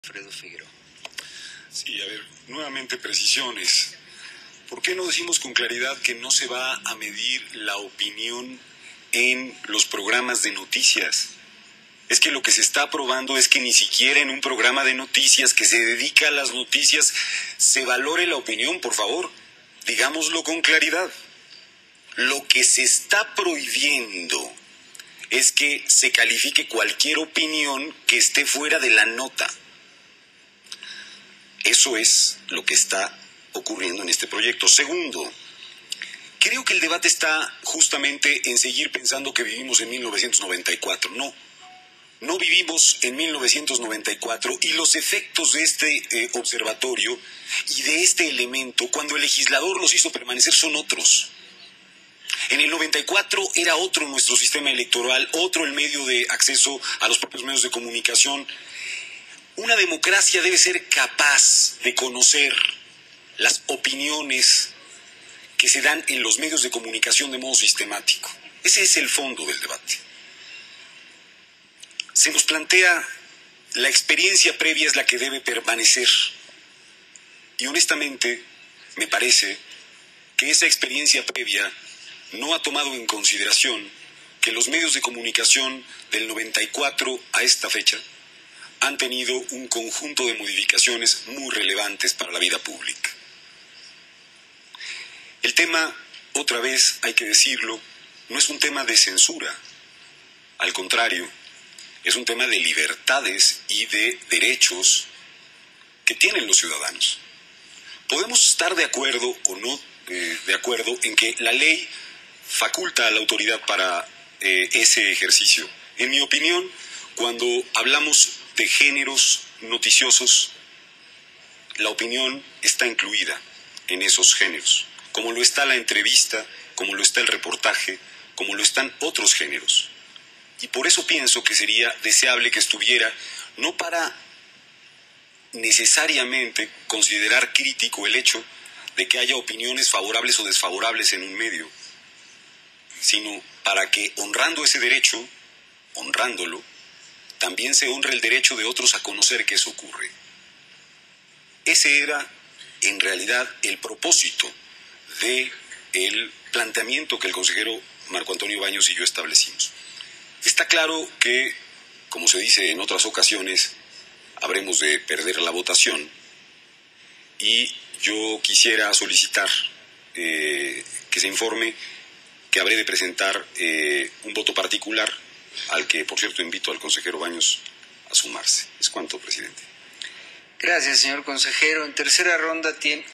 Alfredo Figueroa. Sí, a ver, nuevamente precisiones. ¿Por qué no decimos con claridad que no se va a medir la opinión en los programas de noticias? Es que lo que se está aprobando es que ni siquiera en un programa de noticias que se dedica a las noticias se valore la opinión, por favor. Digámoslo con claridad. Lo que se está prohibiendo es que se califique cualquier opinión que esté fuera de la nota. Eso es lo que está ocurriendo en este proyecto. Segundo, creo que el debate está justamente en seguir pensando que vivimos en 1994. No vivimos en 1994 y los efectos de este observatorio y de este elemento, cuando el legislador los hizo permanecer, son otros. En el 94 era otro nuestro sistema electoral, otro el medio de acceso a los propios medios de comunicación. Una democracia debe ser capaz de conocer las opiniones que se dan en los medios de comunicación de modo sistemático. Ese es el fondo del debate. Se nos plantea la experiencia previa es la que debe permanecer. Y honestamente, me parece que esa experiencia previa no ha tomado en consideración que los medios de comunicación del 94 a esta fecha han tenido un conjunto de modificaciones muy relevantes para la vida pública. El tema, otra vez hay que decirlo, no es un tema de censura. Al contrario, es un tema de libertades y de derechos que tienen los ciudadanos. Podemos estar de acuerdo o no de acuerdo en que la ley faculta a la autoridad para ese ejercicio. En mi opinión, cuando hablamos de géneros noticiosos, la opinión está incluida en esos géneros, como lo está la entrevista, como lo está el reportaje, como lo están otros géneros. Y por eso pienso que sería deseable que estuviera, no para necesariamente considerar crítico el hecho de que haya opiniones favorables o desfavorables en un medio, sino para que, honrando ese derecho, honrándolo, también se honra el derecho de otros a conocer que eso ocurre. Ese era, en realidad, el propósito del planteamiento que el consejero Marco Antonio Baños y yo establecimos. Está claro que, como se dice en otras ocasiones, habremos de perder la votación y yo quisiera solicitar que se informe que habré de presentar un voto particular al que, por cierto, invito al consejero Baños a sumarse. Es cuanto, presidente. Gracias, señor consejero. En tercera ronda tiene...